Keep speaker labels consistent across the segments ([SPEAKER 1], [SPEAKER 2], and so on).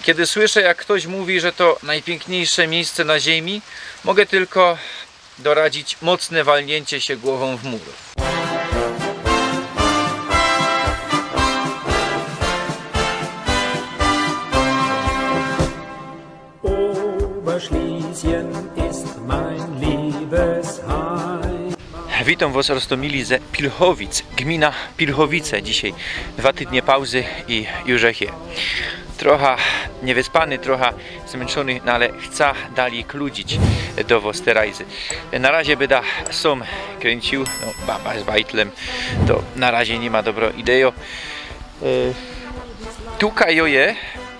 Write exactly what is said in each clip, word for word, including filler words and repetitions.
[SPEAKER 1] Kiedy słyszę, jak ktoś mówi, że to najpiękniejsze miejsce na ziemi, mogę tylko doradzić mocne walnięcie się głową w mur. Witam Was, Rostomili, ze Pilchowic, gmina Pilchowice. Dzisiaj dwa tygodnie pauzy i już je. Trochę niewyspany, trochę zmęczony, no ale chcę dalej kludzić do Was te rajzy. Na razie będę sam kręcił, no baba z bajtlem, to na razie nie ma dobro ideo. Tutaj je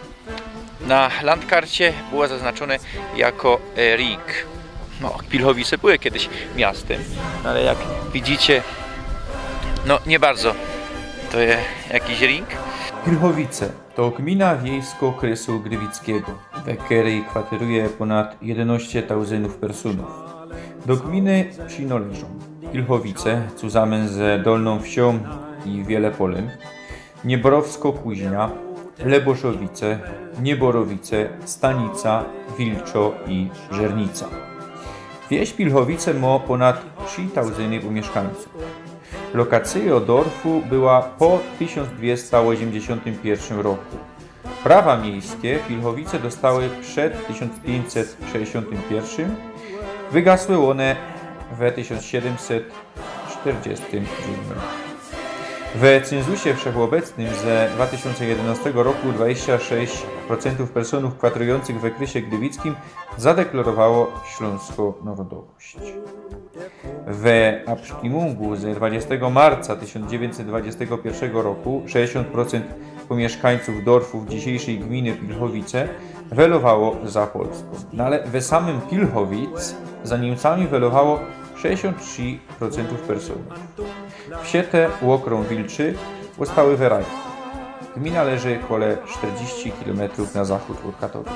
[SPEAKER 1] na landkarcie było zaznaczone jako ring. No, Pilchowice były kiedyś miastem, ale jak widzicie, no nie bardzo to jest jakiś ring. Pilchowice to gmina wiejsko-okresu grywickiego, w której kwateruje ponad jedenaście tysięcy personów. Do gminy przynależą Pilchowice, zusammen ze Dolną Wsią i Wielopolem, Nieborowsko-Kuźnia, Leboszowice, Nieborowice, Stanica, Wilczo i Żernica. Wieś Pilchowice ma ponad trzy tysiące mieszkańców. Lokacja dorfu była po tysiąc dwieście osiemdziesiątym pierwszym roku. Prawa miejskie Pilchowice dostały przed tysiąc pięćset sześćdziesiątym pierwszym. Wygasły one w tysiąc siedemset czterdziestym siódmym roku. W cenzusie wszechobecnym ze dwa tysiące jedenastego roku dwadzieścia sześć procent personów kwaterujących w okresie grywickim zadeklarowało śląską narodowość. W Abstimmung z dwudziestego marca tysiąc dziewięćset dwudziestego pierwszego roku sześćdziesiąt procent pomieszkańców dorfów dzisiejszej gminy Pilchowice welowało za Polską. No ale we samym Pilchowic za Niemcami welowało sześćdziesiąt trzy procent personów. Wsie te łokrą Wilczy postały w raju. Gmina leży kole czterdzieści kilometrów na zachód od Katowic.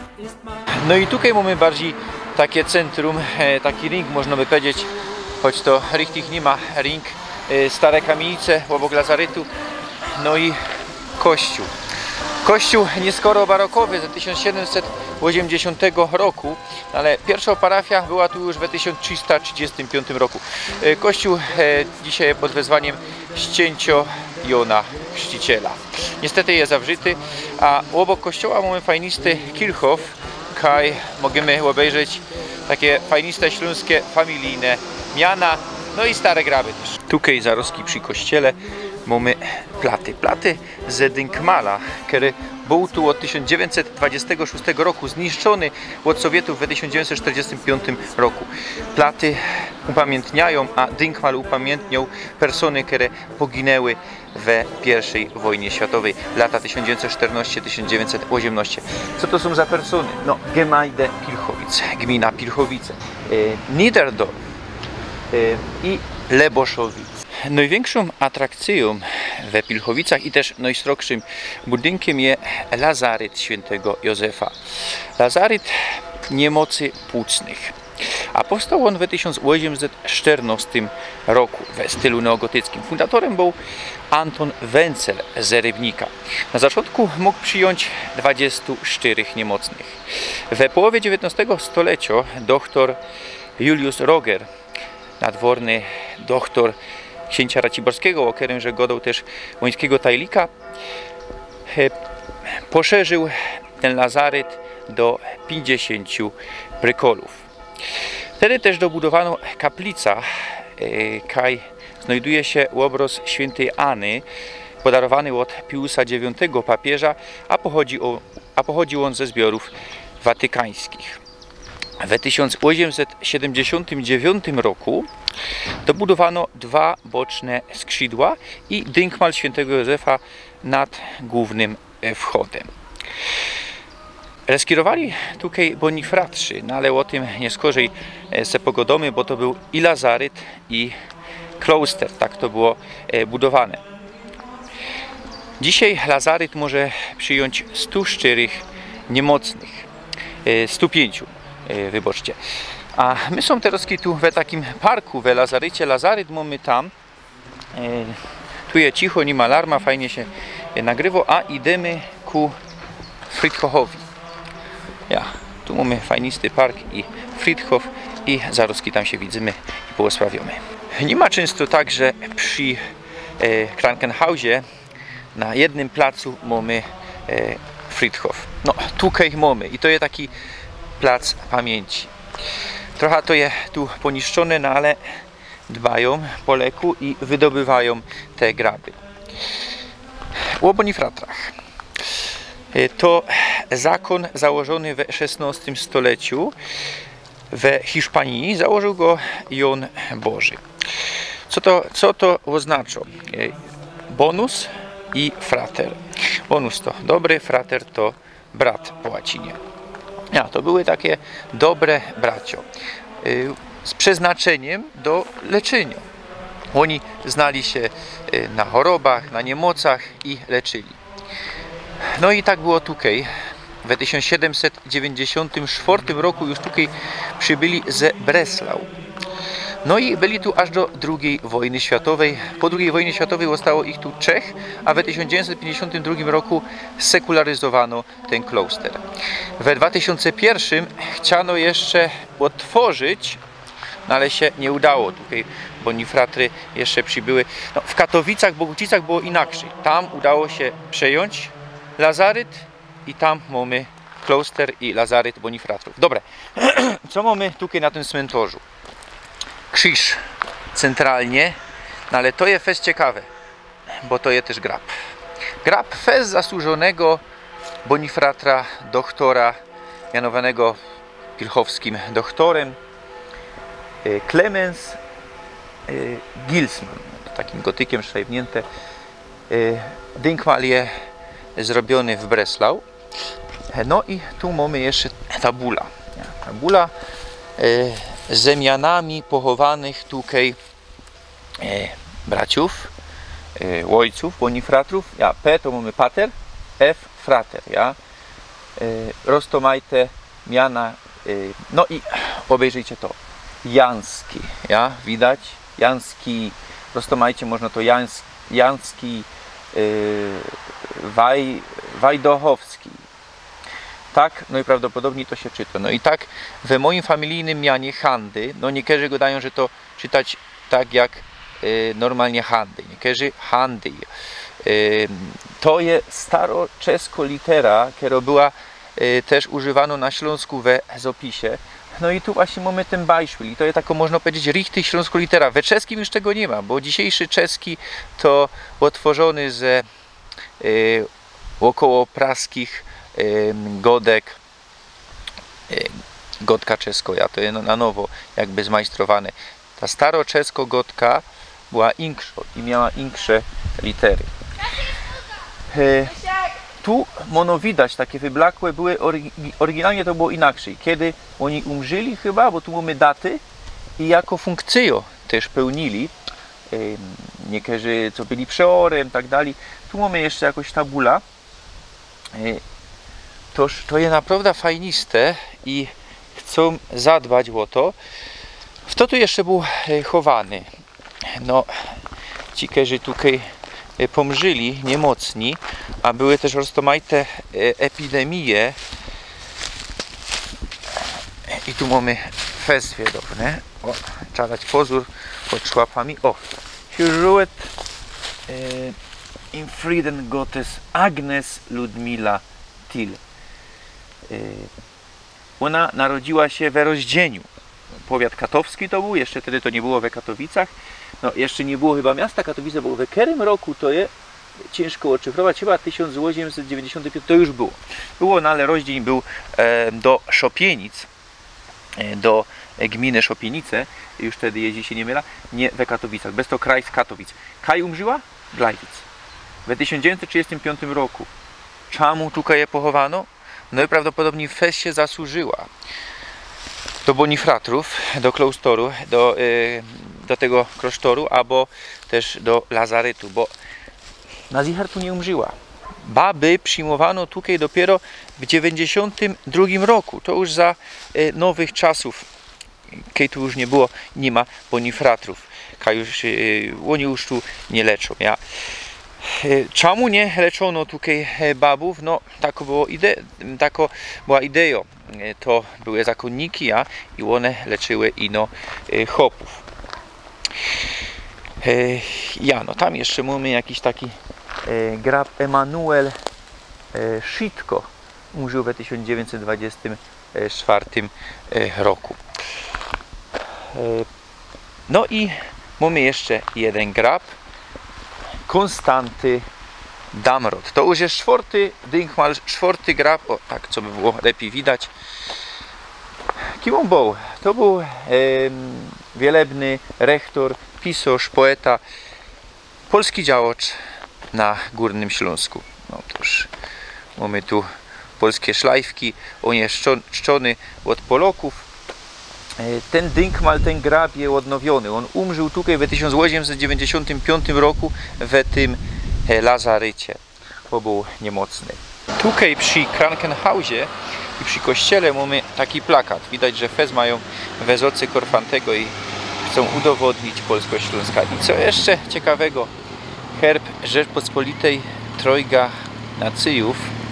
[SPEAKER 1] No i tutaj mamy bardziej takie centrum, taki ring można by powiedzieć, choć to richtig nie ma ring, stare kamienice obok lazaretu, no i kościół. Kościół nieskoro barokowy z tysiąc siedemset osiemdziesiątego roku, ale pierwsza parafia była tu już w tysiąc trzysta trzydziestym piątym roku. Kościół dzisiaj pod wezwaniem Ścięcio Jona Chrzciciela. Niestety jest zawrzyty, a obok kościoła mamy fajnisty Kirchhof, kaj możemy obejrzeć takie fajniste śląskie familijne miana, no i stare graby też. Tutaj zaroski przy kościele mamy platy. Platy z Dynkmala, który był tu od tysiąc dziewięćset dwudziestego szóstego roku, zniszczony od Sowietów w tysiąc dziewięćset czterdziestym piątym roku. Platy upamiętniają, a Dynkmal upamiętniał persony, które poginęły w pierwszej wojnie światowej, lata tysiąc dziewięćset czternasty do tysiąc dziewięćset osiemnasty. Co to są za persony? No, Gemeinde Pilchowice, gmina Pilchowice, e, Niederdorf e, i Leboszowice. Największą atrakcją w Pilchowicach i też najstroższym budynkiem jest lazaret świętego Józefa. Lazaret niemocy płucnych. A powstał on w tysiąc osiemset czternastym roku w stylu neogotyckim. Fundatorem był Anton Wencel z Rybnika. Na początku mógł przyjąć dwudziestu czterech niemocnych. W połowie dziewiętnastego stulecia doktor Julius Roger, nadworny doktor księcia Raciborskiego, o którym że godał też łońskiego tajlika, poszerzył ten lazaret do pięćdziesięciu prykolów. Wtedy też dobudowano kaplica, kaj znajduje się obraz świętej Anny, podarowany od Piusa dziewiątego papieża, a, pochodzi o, a pochodził on ze zbiorów watykańskich. W tysiąc osiemset siedemdziesiątym dziewiątym roku dobudowano dwa boczne skrzydła i dynkmal świętego Józefa nad głównym wchodem. Reskierowali tutaj bonifratrzy, no ale o tym nie skorzej se pogodomy, bo to był i lazaret, i kloster, tak to było budowane. Dzisiaj lazaret może przyjąć stu czterech niemocnych, stu pięciu, wybaczcie. A my są teraz tu w takim parku, w lazarycie. Lazaryt mamy tam. Tu jest cicho, nie ma alarma, fajnie się nagrywa, a idziemy ku Friedhofowi. Ja, tu mamy fajnisty park i Friedhof i zaroski tam się widzimy i błogosławiamy. Nie ma często tak, że przy e, Krankenhausie na jednym placu mamy e, Friedhof. No, tutaj mamy i to jest taki plac pamięci. Trochę to jest tu poniszczone, no ale dbają po leku i wydobywają te graby. O Bonifratrach. To zakon założony w szesnastym stuleciu w Hiszpanii. Założył go Jan Boży. Co to, co to oznacza? Bonus i frater. Bonus to dobry, frater to brat po łacinie. Ja, to były takie dobre bracio z przeznaczeniem do leczenia. Oni znali się na chorobach, na niemocach i leczyli. No i tak było tutaj. W tysiąc siedemset dziewięćdziesiątym czwartym roku już tutaj przybyli ze Breslau. No i byli tu aż do drugiej wojny światowej. Po drugiej wojnie światowej zostało ich tu trzech, a w tysiąc dziewięćset pięćdziesiątym drugim roku sekularyzowano ten kloster. W dwa tysiące pierwszym chciano jeszcze otworzyć, no ale się nie udało. Tutaj Bonifratry jeszcze przybyły. No, w Katowicach, Bogucicach było inaczej. Tam udało się przejąć lazaryt i tam mamy kloster i lazaryt Bonifratrów. Dobra, co mamy tutaj na tym cmentarzu? Krzyż centralnie, no ale to jest fest ciekawe, bo to jest też grab. Grab fest zasłużonego Bonifratra, doktora, mianowanego pilchowskim doktorem, Clemens Gilsman, takim gotykiem szwajbnięte. Denkmal jest zrobiony w Breslau. No i tu mamy jeszcze tabula. Tabula z zemianami pochowanych tutaj e, braciów, e, ojców, Bonifratrów. Ja, P to mamy pater, F frater, ja. E, roztomajte miana, e, no i obejrzyjcie to. Janski, ja, widać? Janski, roztomajcie, można to Jans, Janski, e, Waj, Wajdochowski. Tak, no i prawdopodobnie to się czyta. No i tak w moim familijnym mianie Handy, no niektórzy go dają, że to czytać tak jak y, normalnie Handy. Niektórzy Handy. Y, to jest staroczesko litera, która była y, też używana na Śląsku we zopisie. No i tu właśnie mamy ten bajszwil. I to jest tako, można powiedzieć, richtig śląsko litera. We czeskim już tego nie ma, bo dzisiejszy czeski to otworzony ze y, około praskich godek, godka czeskoja, to jest na nowo jakby zmajstrowane. Ta staroczesko godka była inksza i miała inksze litery. Tu mono widać, takie wyblakłe były, oryginalnie to było inaczej. Kiedy oni umrzyli chyba, bo tu mamy daty i jako funkcję też pełnili, niektórzy co byli przeorem, tak dalej. Tu mamy jeszcze jakoś tabula. Toż to jest naprawdę fajniste i chcą zadbać o to. Kto tu jeszcze był chowany? No, ci, którzy tutaj pomrzyli, niemocni, a były też roztomajte epidemie. I tu mamy festwie dobre. O, trzeba dać pozór pod szłapami. O, Hierzuet in Frieden Gottes Agnes Ludmila Till. Ona narodziła się we Rozdzieniu. Powiat katowski to był, jeszcze wtedy to nie było we Katowicach. No, jeszcze nie było chyba miasta Katowice, bo w którym roku to je ciężko odszyfrować, chyba tysiąc osiemset dziewięćdziesiąty piąty to już było. Było, no ale Rozdzień był e, do Szopienic, e, do gminy Szopienice, już wtedy jeździ się nie myla, nie we Katowicach, bez to kraj z Katowic. Kaj umrzyła? Glajwic. W tysiąc dziewięćset trzydziestym piątym roku. Czemu tutaj je pochowano? No i prawdopodobnie fest się zasłużyła do Bonifratrów, do klaustoru, do, yy, do tego klasztoru, albo też do lazarytu, bo Naziher tu nie umrzyła. Baby przyjmowano tutaj dopiero w dziewięćdziesiątym drugim roku, to już za yy, nowych czasów, kiedy tu już nie było, nie ma Bonifratrów, już, yy, oni już tu nie leczą. Ja. Czemu nie leczono tutaj babów? No, tako było ide, tako była idea. To były zakonniki, a i one leczyły ino chłopów. Ja, no tam jeszcze mamy jakiś taki grab Emanuel Szitko. Umrzył w tysiąc dziewięćset dwudziestym czwartym roku. No i mamy jeszcze jeden grab Konstanty Damrot. To już jest czwarty dynkmal, czwarty grab. O, tak, co by było lepiej widać. Kim on był? To był e, wielebny rektor, pisarz, poeta, polski działacz na Górnym Śląsku. No to już mamy tu polskie szlajfki. On jest czczony od Polaków. Ten dynkmal, ten grab jest odnowiony. On umrzył tutaj w tysiąc osiemset dziewięćdziesiątym piątym roku w tym lazarycie, bo był niemocny. Tutaj przy Krankenhausie i przy kościele mamy taki plakat. Widać, że fez mają wezocy Korfantego i chcą udowodnić Polsko-Śląska. I co jeszcze ciekawego, herb Rzeczpospolitej Trojga Nacyjów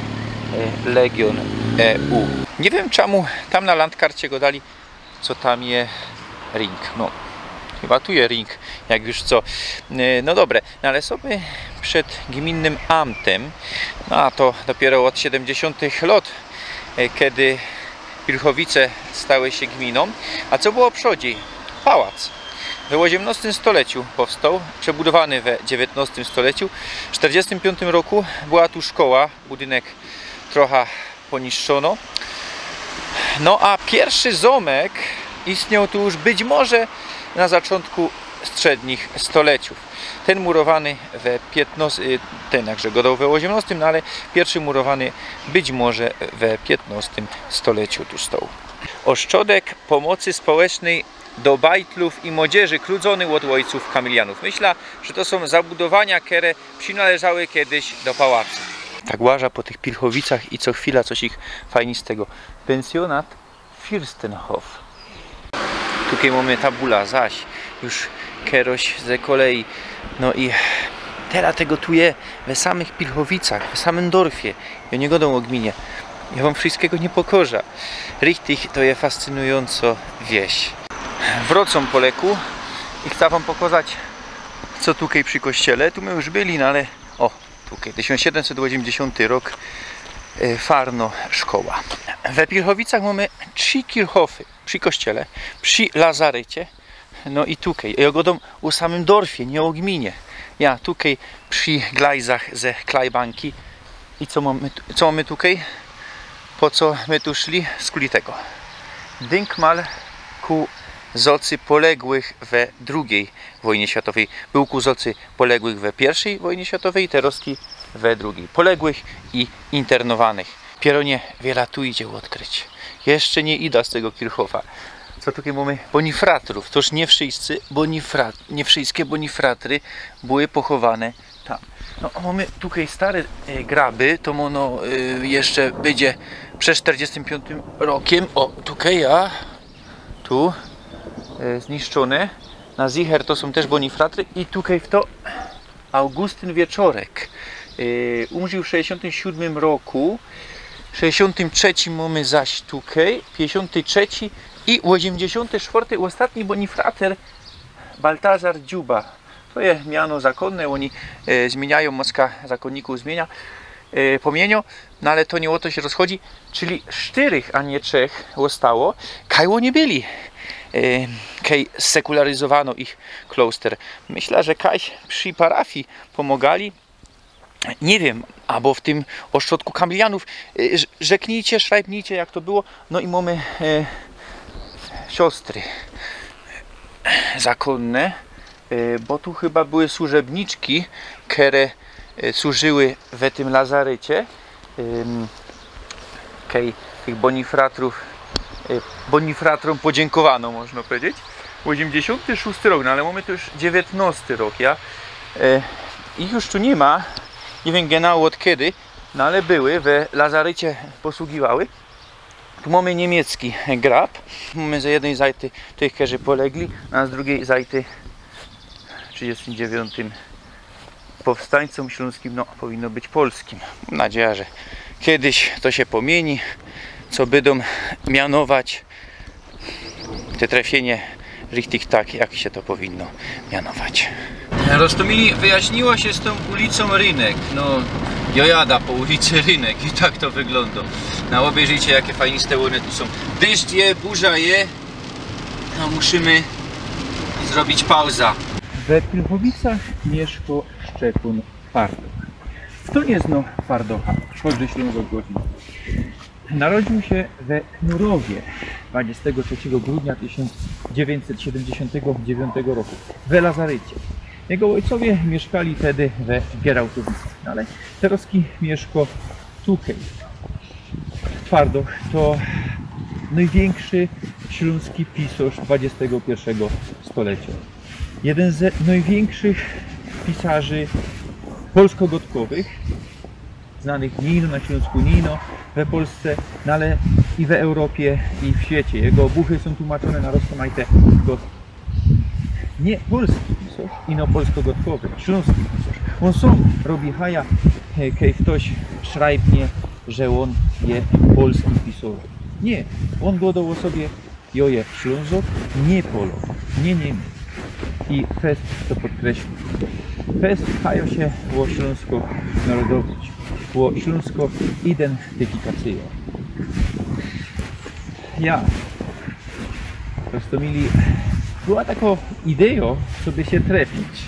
[SPEAKER 1] Legion E U. Nie wiem czemu tam na landkarcie go dali, co tam jest ring. No, chyba tu jest ring, jak już co. No dobre, no ale sobie przed gminnym amtem, no a to dopiero od siedemdziesiątych lat, kiedy Pilchowice stały się gminą. A co było przodzi? Pałac. W osiemnastym stuleciu powstał, przebudowany w dziewiętnastym stuleciu. W czterdziestym piątym roku była tu szkoła, budynek trochę poniszczono. No a pierwszy zamek istniał tu już być może na zaczątku średnich stuleciów. Ten murowany w piętnastym, ten jakże godał w osiemnastym, no ale pierwszy murowany być może w piętnastym stuleciu tu stał. Ośrodek pomocy społecznej do bajtlów i młodzieży kludzony od ojców kamilianów. Myślę, że to są zabudowania, które przynależały kiedyś do pałacu. Tak łaża po tych Pilchowicach i co chwila coś ich fajnistego. Pensjonat Fürstenhof. Tutaj mamy tabula zaś, już kieroś ze kolei. No i teraz tego tu je we samych Pilchowicach, w samym dorfie. Ja nie godą o gminie. Ja wam wszystkiego nie pokorza. Richtig to jest fascynująco wieś. Wracam po leku i chcę wam pokazać, co tutaj przy kościele. Tu my już byli, no ale o, tutaj tysiąc siedemset osiemdziesiąty rok, Farno szkoła. We Pilchowicach mamy trzy kirchhofy przy kościele, przy lazarycie, no i tutaj. Ja godą u samym dorfie, nie o gminie. Ja tutaj przy glajzach ze Klajbanki. I co mamy, co mamy tutaj? Po co my tu szli? Z tego. Dynkmal ku zocy poległych we drugiej wojnie światowej. Był ku zocy poległych we pierwszej wojnie światowej, teroski we drugiej. Poległych i internowanych. Pieronie wiele tu idzie odkryć. Jeszcze nie ida z tego Kirchhofa. Co tutaj mamy? Bonifratrów. Toż nie wszyscy, bonifrat, nie wszystkie bonifratry były pochowane tam. No, mamy tutaj stare e, graby, to ono e, jeszcze będzie przed czterdziestym piątym rokiem. O, tutaj ja, tu e, zniszczone. Na Zicher to są też bonifratry i tutaj w to Augustyn Wieczorek. E, umrzył w sześćdziesiątym siódmym roku. W sześćdziesiątym trzecim mamy zaś tutaj, pięćdziesiąty trzeci i osiemdziesiąty czwarty ostatni bonifrater Baltazar Dziuba. To jest miano zakonne, oni e, zmieniają, mocka zakonników zmienia e, pomienio, no ale to nie o to się rozchodzi, czyli czterech, a nie trzech zostało, kaj nie byli, e, kaj sekularyzowano ich kloster. Myślę, że kaj przy parafii pomagali, nie wiem, albo w tym ośrodku kamilianów, e, rzeknijcie, szrajbnijcie jak to było, no i mamy e, siostry zakonne, bo tu chyba były służebniczki, które służyły w tym lazarycie. Kej tych bonifratrów, bonifratrom podziękowano, można powiedzieć. osiemdziesiąty szósty rok, no ale mamy tu już dziewiętnasty rok, ja. Ich już tu nie ma, nie wiem genau od kiedy, no ale były, w lazarycie posługiwały. Tu mamy niemiecki grab, mamy z jednej zajty tych, którzy polegli, a z drugiej zajty w tysiąc dziewięćset trzydziestym dziewiątym powstańcom śląskim no, powinno być polskim. Mam nadzieję, że kiedyś to się pomieni, co będą mianować te trafienie richtig tak, jak się to powinno mianować. Roztomili, wyjaśniło się z tą ulicą Rynek. No, ja jada po ulicy Rynek i tak to wygląda. No, obejrzyjcie, jakie fajniste łory tu są. Deszcz je, burza je. No, musimy zrobić pauza. We Pilchowicach mieszka Szczepun Twardoch. Kto nie zna Twardocha? Chodźże Ślązok godzin. Narodził się we Knurowie dwudziestego trzeciego grudnia tysiąc dziewięćset siedemdziesiątego dziewiątego roku we Lazarycie. Jego ojcowie mieszkali wtedy we Gierałtowicach, no ale Teroski mieszka tutaj. Twardoch to największy śląski pisarz dwudziestego pierwszego stulecia. Jeden z największych pisarzy polsko-gotkowych, znanych nie ino na Śląsku, nie ino we Polsce, no ale i w Europie, i w świecie. Jego buchy są tłumaczone na rozmaite gotki. Nie polski pisarz, ino polsko-gotkowy, śląski pisarz. On sam robi haja, kiedy ktoś szrajbnie, że on jest polski pisarz. Nie, on godał o sobie, jo je Ślązok, nie Polok, nie Niemiec. I fest to podkreślił. Fest haja się o śląsko narodowość, o śląsko identyfikację. Ja, Roztomili, była taka idea, żeby się trafić.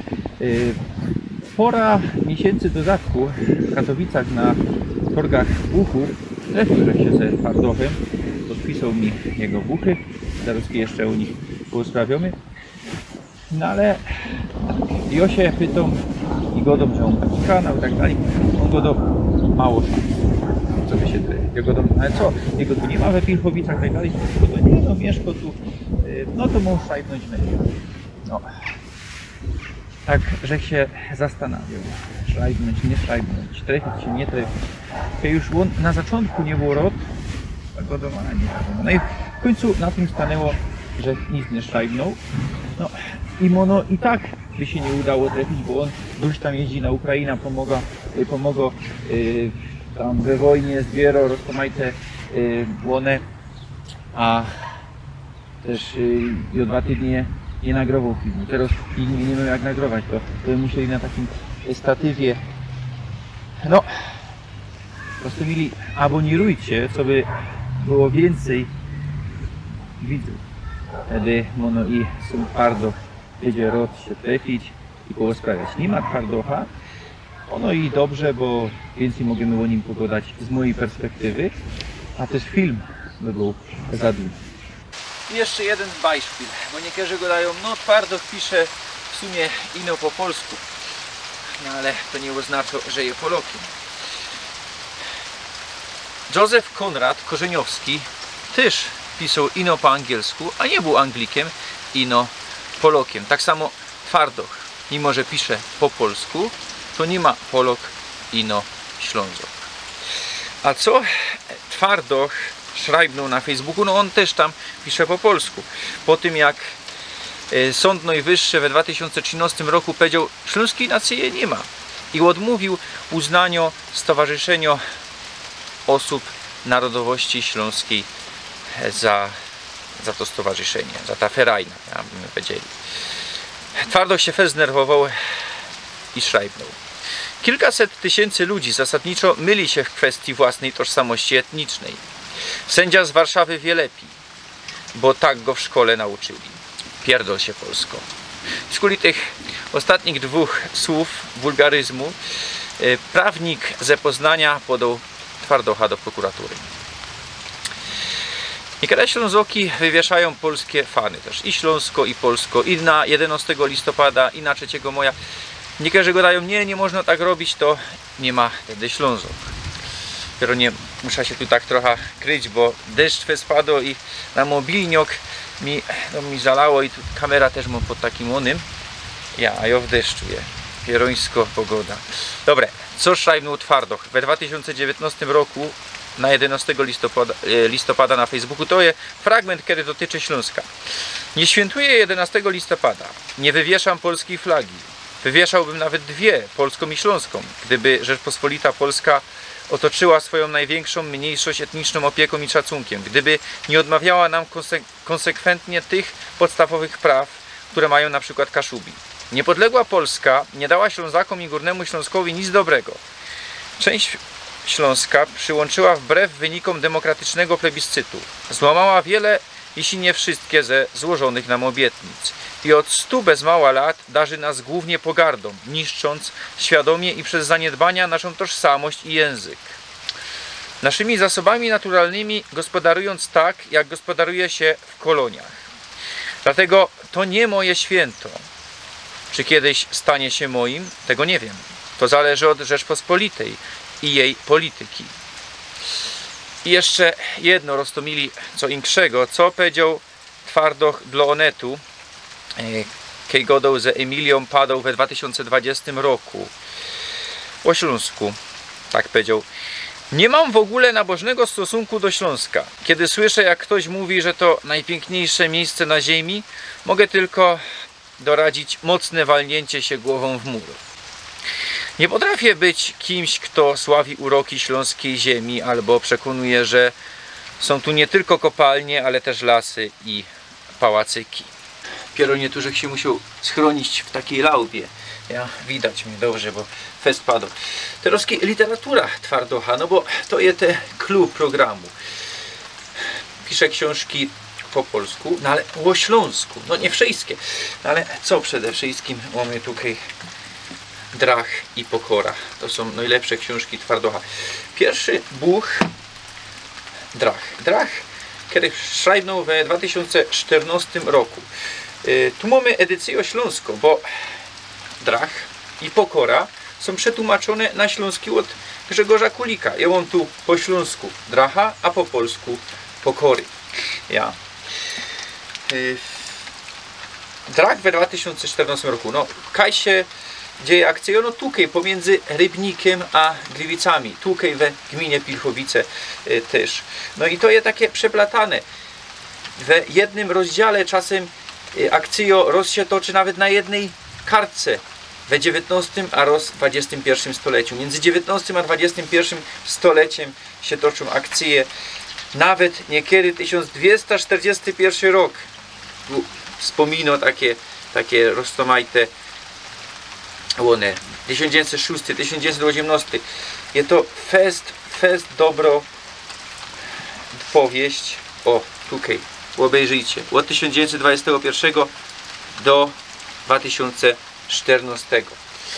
[SPEAKER 1] Pora miesięcy do zadku w Katowicach na targach buchów trafiłem się ze Twardochem, podpisał mi jego buchy, zaraz jeszcze u nich porozprawiamy. No ale ja się pytam i godom, że on taki kanał i tak dalej, on godom mało co by się trafi. Ja godom, ale co, jego tu nie ma we Pilchowicach i tak dalej, to nie no, mieszka tu, no to może szajbnąć mnie. No. Tak, że się zastanawiał, szajbnąć, nie szajbnąć, trafić się, nie trafić. Kiedy już on na początku nie było rod, tak go doma nie wiadomo. No i w końcu na tym stanęło, że nic nie szajbnął. No i mono i tak by się nie udało trafić, bo on już tam jeździ na Ukrainę, pomaga, pomaga yy, tam we wojnie, zbiero, roztomajte yy, łone, a też yy, o dwa tygodnie nie nagrował filmu. Teraz filmu nie wiem jak nagrować, to, to musieli na takim statywie. No, prosto mieli, abonirujcie, co by było więcej widzów. Wtedy mono i są Twardoch będzie rod się trafić i porozprawiać. Nie ma Twardocha, ono i dobrze, bo więcej możemy o nim pogadać z mojej perspektywy, a też film by był za długi. I jeszcze jeden beispiel, bo niektórzy go dają, no Twardoch pisze w sumie ino po polsku, no ale to nie oznacza, że jest Polakiem. Józef Konrad Korzeniowski też pisał ino po angielsku, a nie był Anglikiem, ino Polakiem. Tak samo Twardoch, mimo że pisze po polsku, to nie ma Polok, ino Ślązok. A co Twardoch szrajbnął na Facebooku, no on też tam pisze po polsku. Po tym jak Sąd Najwyższy we dwa tysiące trzynastym roku powiedział, śląskiej nacji nie ma i odmówił uznania Stowarzyszenia Osób Narodowości Śląskiej za, za to stowarzyszenie, za ta ferajna, ja bym powiedzieli. Twardoch się fest znerwował i szrajbnął. Kilkaset tysięcy ludzi zasadniczo myli się w kwestii własnej tożsamości etnicznej. Sędzia z Warszawy wie lepiej, bo tak go w szkole nauczyli. Pierdol się Polsko. W skuli tych ostatnich dwóch słów wulgaryzmu prawnik ze Poznania podał Twardocha do prokuratury. Niektóre Ślązoki wywieszają polskie fany też, i Śląsko, i Polsko, i na jedenastego listopada, i na trzeciego maja. Niektórzy go dają, nie, nie można tak robić, to nie ma wtedy Ślązok. Dopiero nie, muszę się tu tak trochę kryć, bo deszcz spadł i na mobilniok mi, no, mi zalało i tu kamera też mam pod takim onym. Ja, a ja w deszczu je. Pierońsko pogoda. Dobre, co szrajbnął Twardoch? We dwa tysiące dziewiętnastym roku na jedenastego listopada, listopada na Facebooku to jest fragment, który dotyczy Śląska. Nie świętuję jedenastego listopada, nie wywieszam polskiej flagi. Wywieszałbym nawet dwie, polską i śląską, gdyby Rzeczpospolita Polska otoczyła swoją największą mniejszość etniczną opieką i szacunkiem, gdyby nie odmawiała nam konse konsekwentnie tych podstawowych praw, które mają na przykład Kaszubi. Niepodległa Polska nie dała Ślązakom i Górnemu Śląskowi nic dobrego. Część Śląska przyłączyła wbrew wynikom demokratycznego plebiscytu. Złamała wiele, jeśli nie wszystkie ze złożonych nam obietnic. I od stu bez mała lat darzy nas głównie pogardą, niszcząc świadomie i przez zaniedbania naszą tożsamość i język. Naszymi zasobami naturalnymi gospodarując tak, jak gospodaruje się w koloniach. Dlatego to nie moje święto. Czy kiedyś stanie się moim? Tego nie wiem. To zależy od Rzeczpospolitej i jej polityki. I jeszcze jedno, Rostomili, co inkszego, co powiedział twardoch dla Onetu, kiedy godał ze Emilią padał we dwa tysiące dwudziestym roku o Śląsku. Tak powiedział: nie mam w ogóle nabożnego stosunku do Śląska. Kiedy słyszę, jak ktoś mówi, że to najpiękniejsze miejsce na ziemi, mogę tylko doradzić mocne walnięcie się głową w mur. Nie potrafię być kimś, kto sławi uroki śląskiej ziemi albo przekonuje, że są tu nie tylko kopalnie, ale też lasy i pałacyki. Pieronieturzek się musiał schronić w takiej laubie. Ja, widać mnie dobrze, bo fest padł. Teraz literatura twardocha, no bo to jest ten klub programu. Piszę książki po polsku, no ale po śląsku, no nie wszystkie. No ale co przede wszystkim mamy tutaj? Drach i Pokora. To są najlepsze książki twardocha. Pierwszy buch Drach. Drach, kiedy szrajbnął w dwa tysiące czternastym roku. Tu mamy edycję śląską, bo Drach i Pokora są przetłumaczone na śląski od Grzegorza Kulika. Ja mam tu po śląsku Dracha, a po polsku Pokory. Ja. Drach w dwa tysiące czternastym roku. No, kaj się dzieje akcja, no tutaj pomiędzy Rybnikiem a Gliwicami, tutaj we gminie Pilchowice y, też. No i to jest takie przeplatane. W jednym rozdziale czasem y, akcja roz się toczy nawet na jednej kartce we dziewiętnastym a roz dwudziestym pierwszym stoleciu. Między dziewiętnastym a dwudziestym pierwszym stoleciem się toczą akcje. Nawet niekiedy tysiąc dwieście czterdziesty pierwszy rok. Tu wspomino takie, takie roztomajte łone. tysiąc dziewięćset szósty, tysiąc dziewięćset osiemnasty. Jest to fest, fest dobro powieść. O, tutaj, obejrzyjcie. Od tysiąc dziewięćset dwudziestego pierwszego do dwa tysiące czternastego.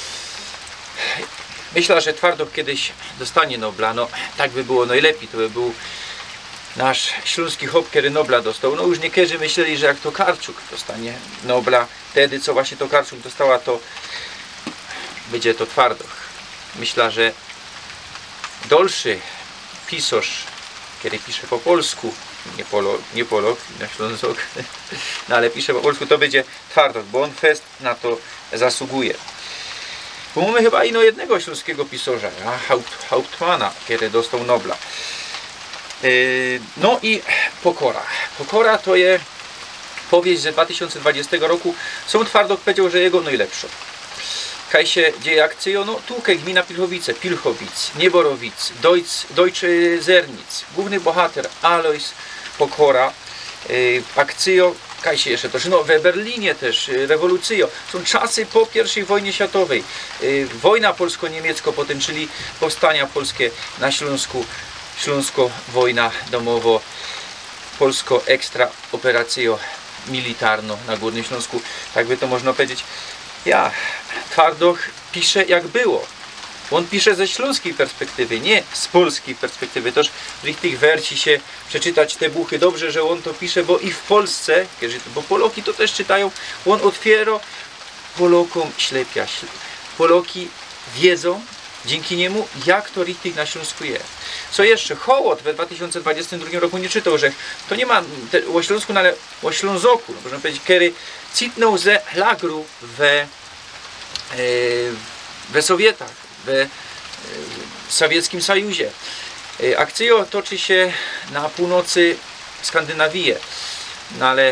[SPEAKER 1] Myślę, że Twardok kiedyś dostanie Nobla. No, tak by było najlepiej. To by był nasz śląski hop, który Nobla dostał. No już niektórzy myśleli, że jak to Karczuk dostanie Nobla, wtedy co właśnie to Karczuk dostała, to będzie to Twardok. Myślę, że dalszy pisarz, który pisze po polsku, nie Polok, nie Polok, na Ślązok, no ale pisze po polsku, to będzie Twardok, bo on fest na to zasługuje. Bo mamy chyba ino jednego śląskiego pisarza, Haupt, Hauptmana, który dostał Nobla. Yy, no i Pokora. Pokora to jest powieść ze dwa tysiące dwudziestego roku. Są Twardok powiedział, że jego najlepsza. Kaj się dzieje akcja, no tutaj gmina Pilchowice, Pilchowic, Nieborowic, Deutsch, Deutsche Zernic, główny bohater Alois Pokora, yy, akcjo, kaj się jeszcze toczy, no we Berlinie też, yy, rewolucjo, są czasy po pierwszej wojnie światowej, yy, wojna polsko-niemiecko potem, czyli powstania polskie na Śląsku, Śląsko wojna domowo, polsko ekstra operacja militarno na Górnym Śląsku, tak by to można powiedzieć. Ja, Twardok pisze jak było. On pisze ze śląskiej perspektywy, nie z polskiej perspektywy. Toż richtig werci się przeczytać te buchy. Dobrze, że on to pisze, bo i w Polsce, bo Poloki to też czytają, on otwiera Polokom ślepia. Poloki wiedzą dzięki niemu, jak to richtig na Śląsku jest. Co jeszcze? Hołot we dwa tysiące dwudziestym drugim roku nie czytał, że to nie ma te, o Śląsku, no ale o Ślązoku, no, można powiedzieć, kiedy citnął ze lagru we, e, we Sowietach, we e, Sowieckim Sojuzie. E, akcja toczy się na północy Skandynawii, no ale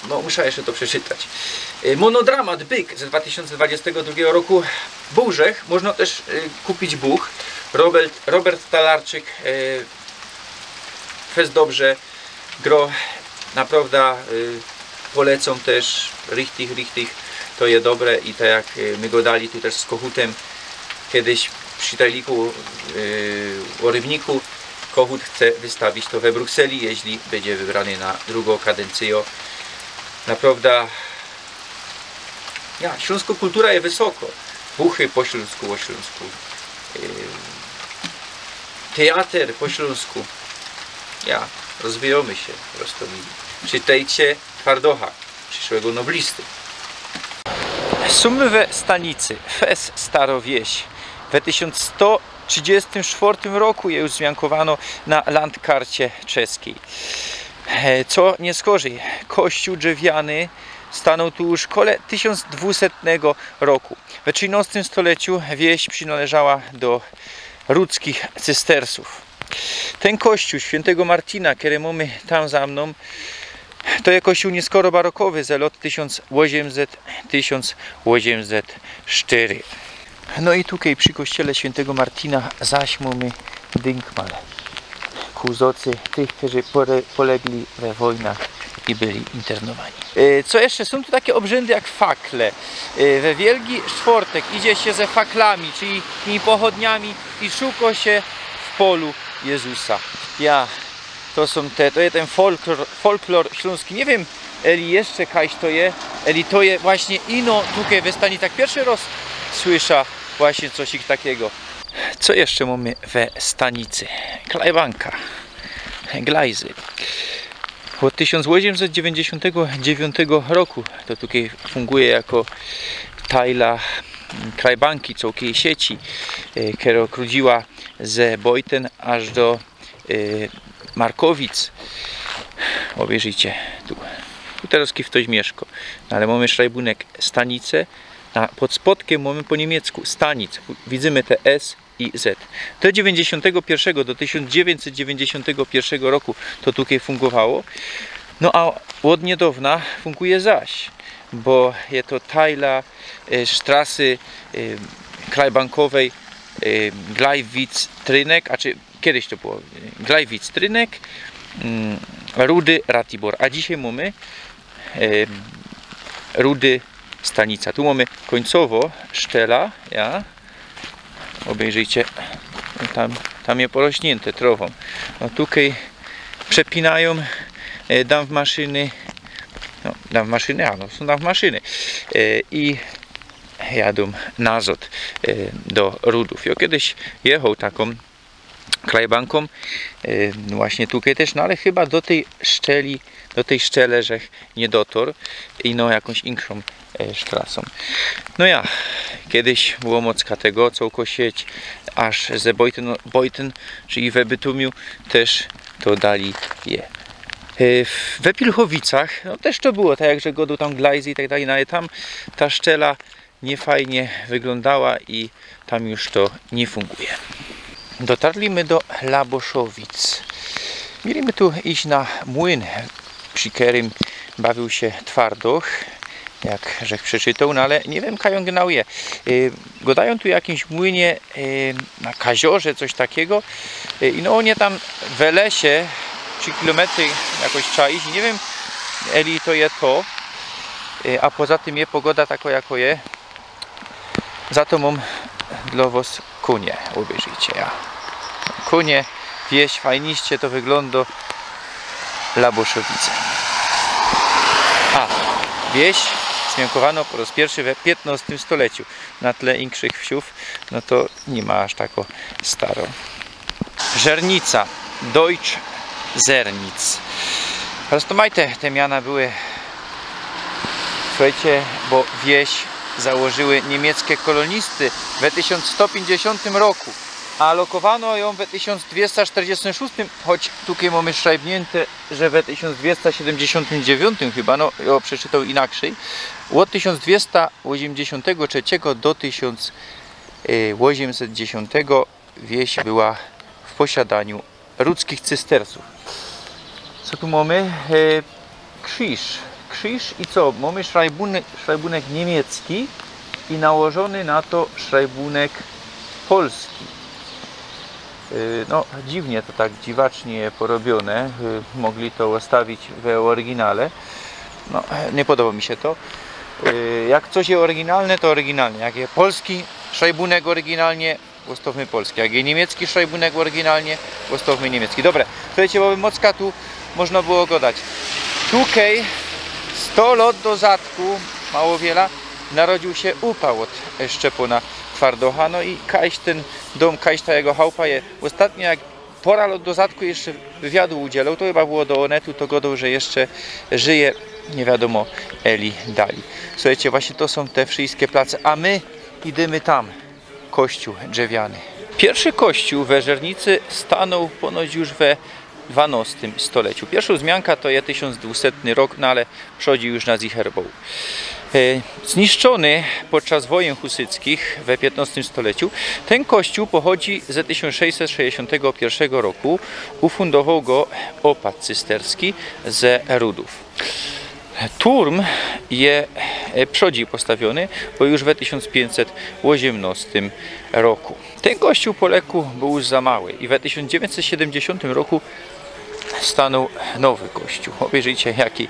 [SPEAKER 1] no muszę jeszcze to przeczytać. Monodramat Byk z dwa tysiące dwudziestego drugiego roku. Burzech, można też kupić buch. Robert, Robert Talarczyk, fest dobrze, gro naprawdę polecam też, richtig, richtig, to jest dobre i tak jak my go dali tu też z Kohutem kiedyś przy tajliku yy, o Rybniku. Kohut chce wystawić to we Brukseli, jeśli będzie wybrany na drugą kadencję. Naprawdę, ja, śląska kultura jest wysoko. Buchy po śląsku, o śląsku. Yy, teatr po śląsku. Ja, rozwijamy się po prostu. Czytajcie Twardocha, przyszłego noblisty. Sumy we stanicy, Fes Starowieś. W tysiąc sto trzydziestym czwartym roku je już zmiankowano na landkarcie czeskiej. Co nie skorzej, kościół drzewiany stanął tu już kole tysiąc dwusetnego roku. W trzynastym stuleciu wieś przynależała do rudzkich cystersów. Ten kościół świętego Marcina, który mamy tam za mną, to jest kościół nieskoro barokowy z lat tysiąc osiemset do tysiąc osiemset czwartego. No i tutaj przy kościele świętego Marcina zaś mamy dynkmal ku zocy tych, którzy polegli we wojnach i byli internowani. Co jeszcze? Są tu takie obrzędy jak fakle. We Wielki Czwartek idzie się ze faklami, czyli tymi pochodniami i szuka się w polu Jezusa. Ja, to są te, to jest ten folklor, folklor śląski. Nie wiem, eli jeszcze kaś to je, eli to je właśnie ino tutaj we stanie tak pierwszy raz słysza właśnie coś ich takiego. Co jeszcze mamy we stanicy? Klajbanka, glajzy. Od tysiąc osiemset dziewięćdziesiątego dziewiątego roku to tutaj funguje jako tajla Klajbanki, całkiej sieci, która krudziła ze Bojten aż do y, Markowic. Obejrzyjcie tu. Tu teraz ktoś mieszka. No, ale mamy szrajbunek stanicę, a pod spodkiem mamy po niemiecku stanic. Widzimy te S i Z. Do dziewięćdziesiątego pierwszego do tysiąc dziewięćset dziewięćdziesiątego pierwszego roku to tutaj fungowało. No a od niedawna funguje zaś, bo jest to tajla y, sztrasy y, Klajbankowej y, Glajwic-Trynek, a czy kiedyś to było Glajwic-Trynek, y, Rudy Ratibor, a dzisiaj mamy y, Rudy Stanica. Tu mamy końcowo Szczela, ja. Obejrzyjcie, tam, tam je porośnięte trową. No tutaj przepinają y, dam w maszyny, no dam w maszyny, a no są dam w maszyny y, i jadą na azot y, do Rudów. Ja kiedyś jechał taką klajbanką y, właśnie tutaj też, no ale chyba do tej szczeli, do tej szczele, że nie dotor i no jakąś inkszą y, sztrasą. No ja, kiedyś było mocka tego, co sieć aż ze Bojten, Bojten, czyli we Bytumiu też to dali je. Y, we Pilchowicach, no też to było, tak jak że godu tam glajzy i tak dalej, no ale tam ta szczela nie fajnie wyglądała i tam już to nie funguje. Dotarliśmy do Laboszowic. Mieliśmy tu iść na młyn, przy którym bawił się Twardoch, jak żech przeczytał, no ale nie wiem, kają gnał je. Yy, Godają tu jakimś młynie yy, na Kaziorze, coś takiego. Yy, I no nie tam w lesie, trzy kilometry jakoś trzeba iść. Nie wiem, eli to je to. Yy, a poza tym je pogoda taka jako je. Za to mam dla was kunie, obejrzyjcie ja. Kunie, wieś, fajniście to wygląda. Laboszowice. A, wieś zmiankowano po raz pierwszy we piętnastym stuleciu. Na tle inkszych wsiów, no to nie ma aż tako staro. Żernica, Deutsch Zernitz. Roztomajte te miana były, słuchajcie, bo wieś założyły niemieckie kolonisty w tysiąc sto pięćdziesiątym roku, a lokowano ją w tysiąc dwieście czterdziestym szóstym, choć tutaj mamy szajbnięte, że w tysiąc dwieście siedemdziesiątym dziewiątym chyba, no ja przeczytał inaczej. Od tysiąc dwieście osiemdziesiątego trzeciego do tysiąc osiemset dziesiątego wieś była w posiadaniu rudzkich cystersów. Co tu mamy? Krzyż. krzyż i co? Mamy szrajbunek, szrajbunek niemiecki i nałożony na to szrajbunek polski. No dziwnie to tak dziwacznie porobione. Mogli to ustawić w oryginale. No nie podoba mi się to. Jak coś jest oryginalne, to oryginalnie. Jak jest polski szrajbunek oryginalnie, postawmy polski. Jak jest niemiecki szrajbunek oryginalnie, postawmy niemiecki. Dobra, słuchajcie, bo mocka tu można było go dać. Tutaj sto lat do zadku, mało wiele, narodził się upał od Szczepana Twardocha. No i kaś ten dom, kaś ta jego chałupa je. Ostatnio jak pora lot do zadku jeszcze wywiadu udzielał, to chyba było do Onetu, to godą, że jeszcze żyje, nie wiadomo, Eli dali. Słuchajcie, właśnie to są te wszystkie place, a my idziemy tam, kościół drzewiany. Pierwszy kościół we Żernicy stanął ponoć już we dwunastym stuleciu. Pierwsza wzmianka to jest tysiąc dwieście rok, no ale przodzi już na zicherbą. Zniszczony podczas wojen husyckich we piętnastym stuleciu, ten kościół pochodzi z tysiąc sześćset sześćdziesiątego pierwszego roku. Ufundował go opat cysterski ze Rudów. Turm je przodzi postawiony, bo już w tysiąc pięćset osiemnastym roku. Ten kościół po leku był już za mały i w tysiąc dziewięćset siedemdziesiątym roku stanął nowy kościół. Obejrzyjcie jaki.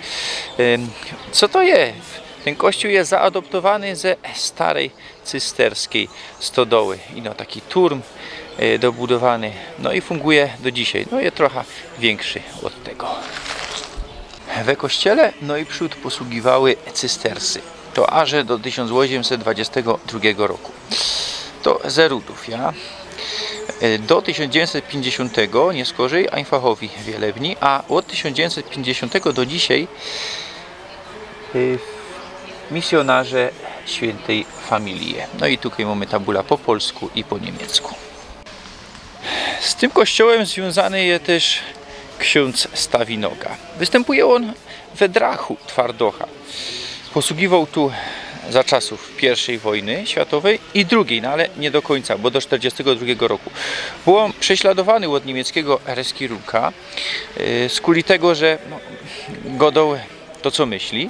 [SPEAKER 1] Co to jest? Ten kościół jest zaadoptowany ze starej cysterskiej stodoły. I no taki turm dobudowany. No i funguje do dzisiaj. No jest trochę większy od tego. We kościele no i przód posługiwały cystersy. To aż do tysiąc osiemset dwudziestego drugiego roku. To ze Rudów, ja. Do tysiąc dziewięćset pięćdziesiątego nie skorzej Einfachowi Wielebni, a od tysiąc dziewięćset pięćdziesiątego do dzisiaj y, misjonarze Świętej Familii. No i tutaj mamy tabula po polsku i po niemiecku. Z tym kościołem związany jest też ksiądz Stawinoga. Występuje on we Drachu Twardocha. Posługiwał tu za czasów pierwszej wojny światowej i drugiej, no ale nie do końca, bo do tysiąc dziewięćset czterdziestego drugiego roku. Był on prześladowany od niemieckiego Reskirunka z kuli tego, że no, godał to co myśli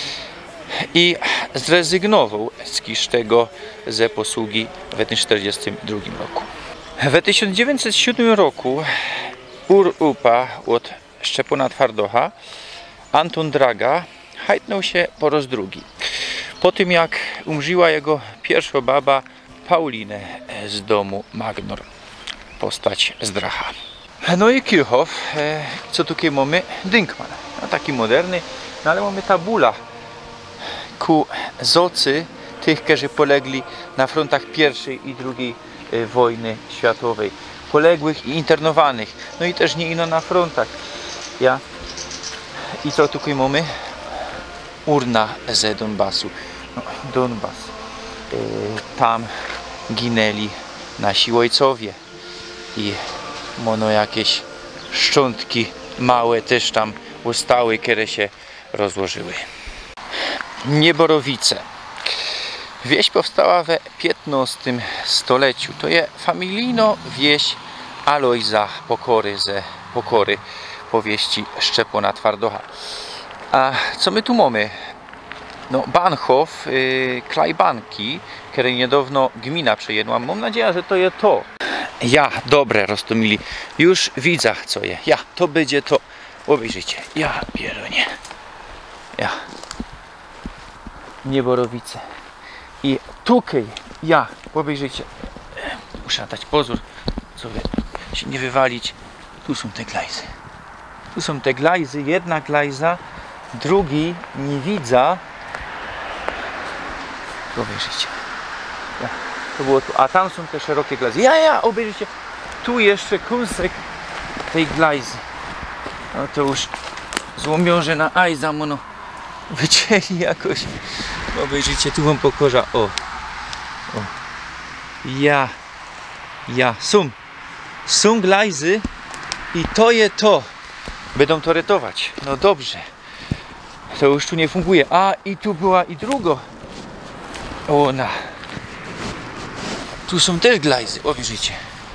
[SPEAKER 1] i zrezygnował z tego ze posługi w tysiąc dziewięćset czterdziestym drugim roku. W tysiąc dziewięćset siódmym roku ur upa od Szczepana Twardocha Anton Draga hajtnął się po raz drugi. Po tym jak umrzyła jego pierwsza baba Paulinę z domu Magnor, postać z Dracha. No i Kirchhoff, co tutaj mamy? Dynkman, no taki moderny, no ale mamy tabula ku zocy tych, którzy polegli na frontach pierwszej i drugiej wojny światowej. Poległych i internowanych, no i też nie ino na frontach. Ja. I co tutaj mamy? Urna z Donbasu. No, Donbas. Yy, tam ginęli nasi ojcowie i mono jakieś szczątki małe też tam ustały, które się rozłożyły. Nieborowice. Wieś powstała we piętnastym stuleciu. To jest familijno wieś Alojza Pokory ze Pokory powieści Szczepana Twardocha. A co my tu mamy? No, Bahnhof, yy, Klajbanki, które niedawno gmina przejęła. Mam nadzieję, że to jest to. Ja, dobre, roztomili. Już widzę, co je. Ja, to będzie to. Obejrzyjcie. Ja, pierunie. Ja. Nieborowice. I tutaj, ja, obejrzyjcie. Muszę dać pozór, sobie się nie wywalić. Tu są te glajzy. Tu są te glajzy. Jedna glajza, drugi nie widzę. Obejrzyjcie. Ja, to było tu. A tam są te szerokie glajzy. Ja, ja, obejrzyjcie. Tu jeszcze kąsek tej glajzy. No to już złomiąże na ajza mono wycięli jakoś. Obejrzyjcie, tu wam pokorza. O. O. Ja. Ja. Są. Są glajzy i to je to. Będą to ratować. No dobrze. To już tu nie funguje. A i tu była i druga. Ona. Tu są też glajzy. Obejrzyjcie.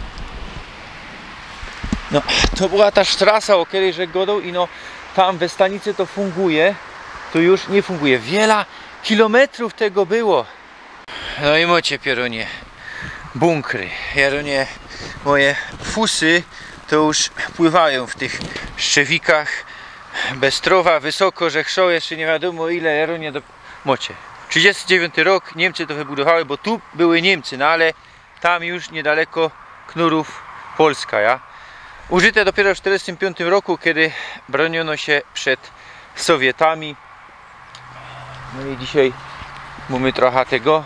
[SPEAKER 1] No, to była ta sztrasa, o której że godą i no tam we stanicy to funguje. tu już nie funguje. Wiele kilometrów tego było. No i mocie pieronie, bunkry. Pieronie, moje fusy to już pływają w tych szczewikach. Bestrowa, wysoko, że chrzą jeszcze nie wiadomo ile jeronie do mocie. trzydziesty dziewiąty rok, Niemcy to wybudowały, bo tu były Niemcy, no ale tam już niedaleko Knurów Polska, ja. Użyte dopiero w tysiąc dziewięćset czterdziestym piątym roku, kiedy broniono się przed Sowietami. No i dzisiaj mamy trochę tego.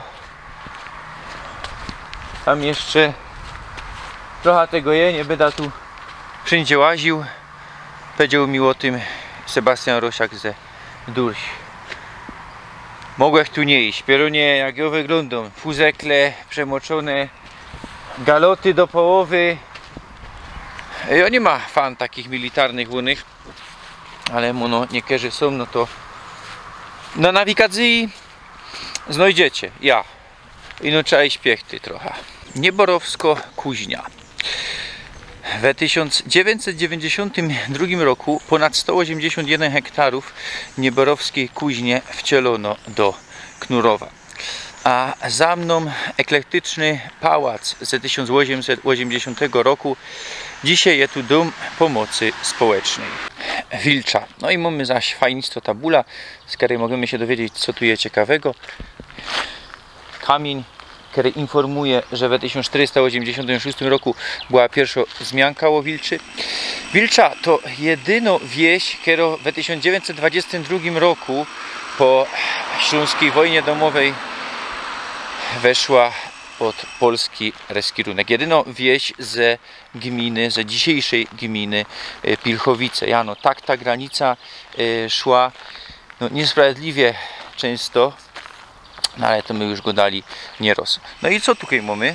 [SPEAKER 1] Tam jeszcze trochę tego je, nie będę tu wszędzie łaził. Powiedział mi o tym Sebastian Rosiak ze Durś. Mogłeś tu nie iść. Pieronie jak ja wyglądą. Fuzekle przemoczone, galoty do połowy. Ja nie ma fan takich militarnych łonych, ale mono niektórzy są, no to na nawigacji znajdziecie. Ja. Ino trzeba iść piechty trochę. Nieborowsko-Kuźnia. W tysiąc dziewięćset dziewięćdziesiątym drugim roku ponad sto osiemdziesiąt jeden hektarów Nieborowskiej Kuźnie wcielono do Knurowa. A za mną eklektyczny pałac z tysiąc osiemset osiemdziesiątego roku. Dzisiaj jest tu Dom Pomocy Społecznej. Wilcza. No i mamy zaś fajnictwo tabula, z której możemy się dowiedzieć, co tu jest ciekawego. Kamień, który informuje, że w tysiąc czterysta osiemdziesiątym szóstym roku była pierwsza wzmianka o Wilczy. Wilcza to jedyna wieś, która w tysiąc dziewięćset dwudziestym drugim roku po Śląskiej wojnie domowej weszła pod polski reskirunek. Jedyna wieś ze gminy, ze dzisiejszej gminy Pilchowice. Jano, tak ta granica szła no, niesprawiedliwie często. No ale to my już go dali nieraz. No i co tutaj mamy?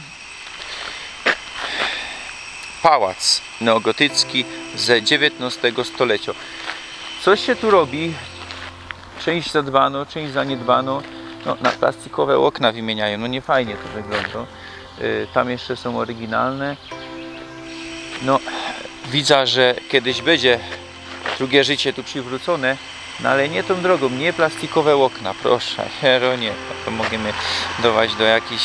[SPEAKER 1] Pałac neogotycki z dziewiętnastego stulecia. Coś się tu robi. Część zadbano, część zaniedbano. No, na plastikowe okna wymieniają. No nie fajnie to wygląda. Yy, tam jeszcze są oryginalne. No widzę, że kiedyś będzie drugie życie tu przywrócone. No ale nie tą drogą, nie plastikowe okna, proszę, nie, to możemy dawać do jakichś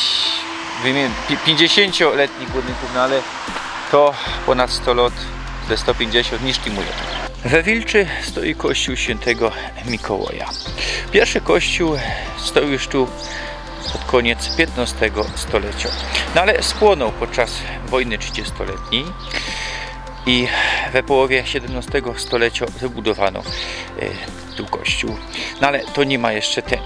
[SPEAKER 1] pięćdziesięcioletnich budynków, no ale to ponad sto lat, ze sto pięćdziesiąt nie sztymuje. We Wilczy stoi kościół świętego Mikołaja. Pierwszy kościół stoi już tu pod koniec piętnastego stulecia, no ale spłonął podczas wojny trzydziestoletniej. I we połowie siedemnastego stulecia wybudowano e, tu kościół. No ale to nie ma jeszcze ten.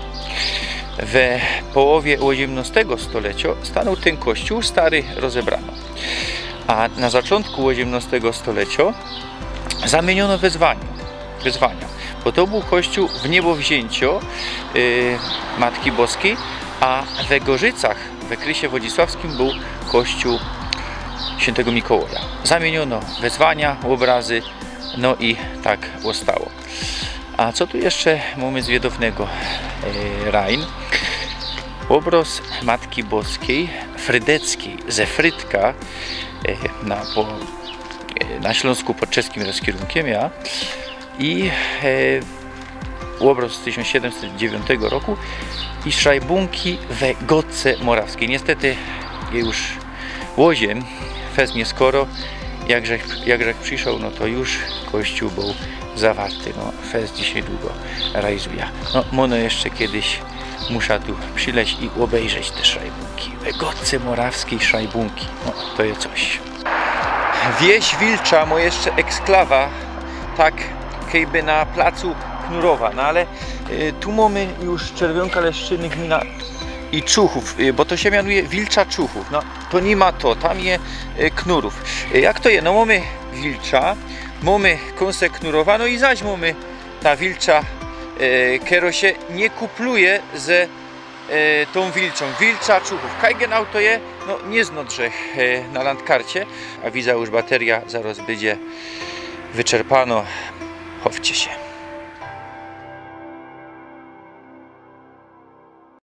[SPEAKER 1] W połowie osiemnastego stulecia stanął ten kościół, stary rozebrano. A na początku osiemnastego stulecia zamieniono wezwania. wezwania. Bo to był kościół w niebowzięcio e, Matki Boskiej, a we Gorzycach, we Krysie Wodzisławskim był kościół Świętego Mikołaja. Zamieniono wezwania, obrazy, no i tak zostało. A co tu jeszcze mamy z wiedownego e, Rajn? Obraz Matki Boskiej Frydeckiej ze Frydka e, na, po, e, na Śląsku pod czeskim rozkierunkiem ja i e, obraz z tysiąc siedemset dziewiątego roku i szajbunki we Gotce Morawskiej. Niestety już łoziem fest nie skoro, jak grzech, jak grzech przyszedł, no to już kościół był zawarty. No, fest dzisiaj długo rajzuje. No, mono jeszcze kiedyś muszę tu przyleźć i obejrzeć te szajbunki. W Gotce Morawskiej szajbunki. No, to jest coś. Wieś Wilcza, mo jeszcze eksklawa, tak jakby na placu Knurowa, no ale y, tu mamy już Czerwionka Leszczyny, gmina i Czuchów, bo to się mianuje Wilcza Czuchów. No to nie ma to, tam je Knurów. Jak to jest? No mamy Wilcza, mamy kąsek Knurowa, no i zaś mamy ta Wilcza, która się nie kupluje ze e, tą Wilczą. Wilcza Czuchów. Kajgen auto je, no nie znodrze e, na landkarcie, a widzę już bateria zaraz będzie wyczerpano. Chowcie się.